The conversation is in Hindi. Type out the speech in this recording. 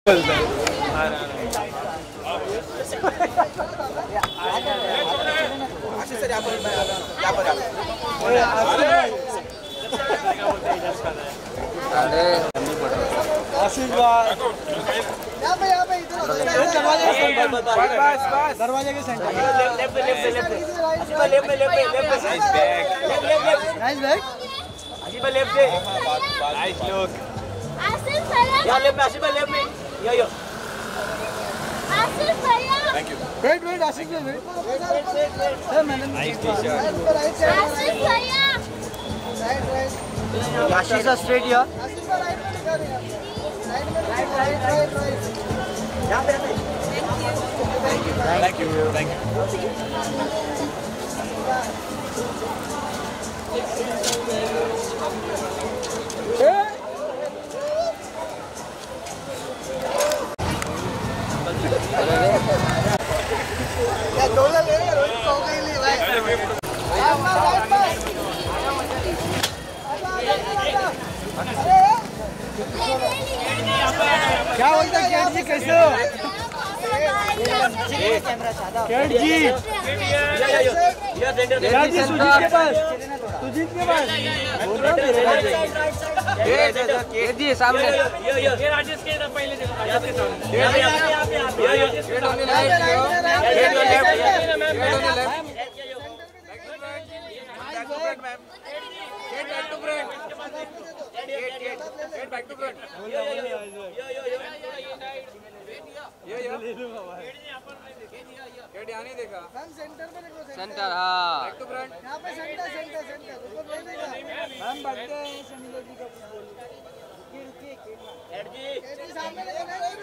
आशीर्वाद दरवाजे के सेंटर वेट आशिक आशीष स्ट्रेट या थैंक यू क्या बोलते हैं कैट जी, कैसे हो? कैट जी सुजीत के पास कैट जी सामने राजेश के पहले सेंटर हाँ यहाँ पे सेंटर हम बढ़ते हैं